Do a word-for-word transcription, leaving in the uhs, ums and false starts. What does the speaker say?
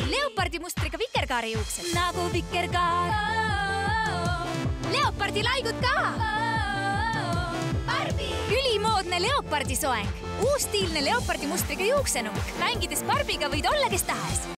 Leopardi mustriga vikerkaare juuksed. Nagu vikerkaar. Leopardi laigud ka. Barbi! Ülimoodne Leopardi soeng. Uus stiilne Leopardi mustriga juuksenumk. Mängides Barbiga võid olla kes tahes.